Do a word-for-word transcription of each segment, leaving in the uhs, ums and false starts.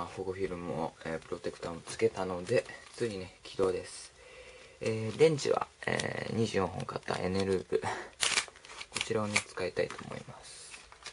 今保護フィルムを、えー、プロテクターもつけたのでついにね起動です。えー、電池は、えー、にじゅうよんほん買った N ループ、こちらをね使いたいと思います。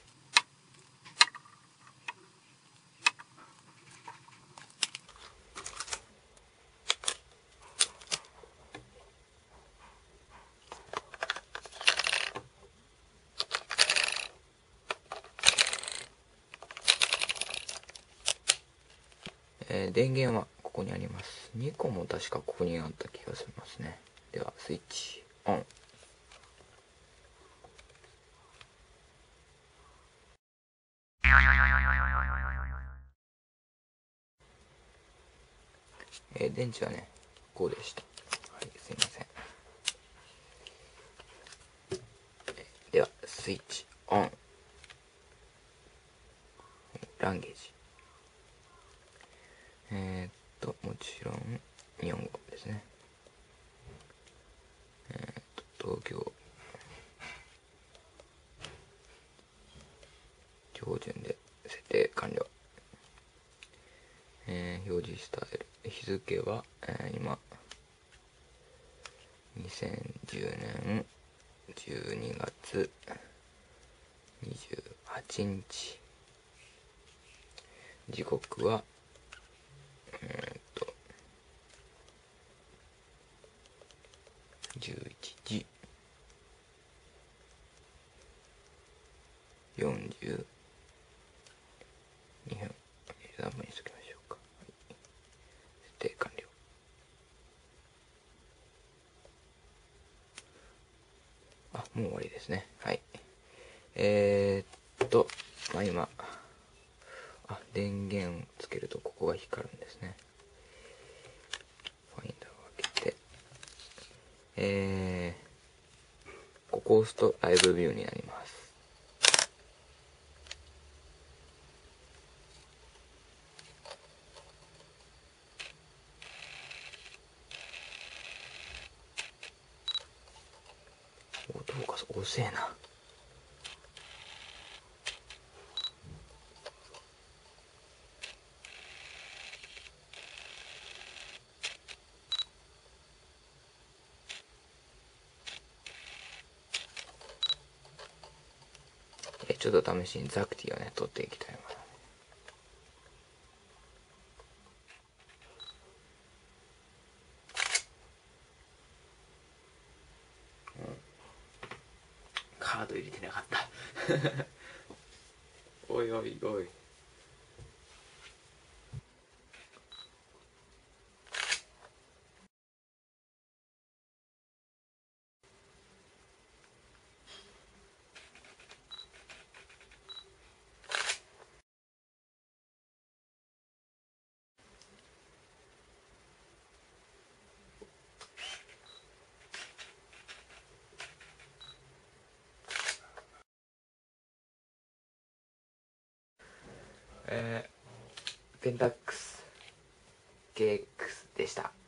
えー、電源はここにあります。にこも確かここにあった気がしますね。ではスイッチオン。えー、電池はねこうでした。はい、すいません。ではスイッチオン。ランゲージ、えー、っともちろん日本語ですね。えー、っと東京標準で設定完了。えー、表示スタイル、日付は、えー、今にせんじゅうねんじゅうにがつにじゅうはちにち、時刻はえー、っとじゅういちじよんじゅうにふん、さんぷんにしときましょうか。設定完了。あ、もう終わりですね。はい。えー、っと、まあ今、あ、電源をつけるとここが光るんですね。ファインダーを開けて、えー、ここを押すとライブビューになります。音が遅えな。えちょっと試しにザクティをね取っていきたいな。カード入れてなかったおいおいおい。えー、ペンタックス ケーエックス でした。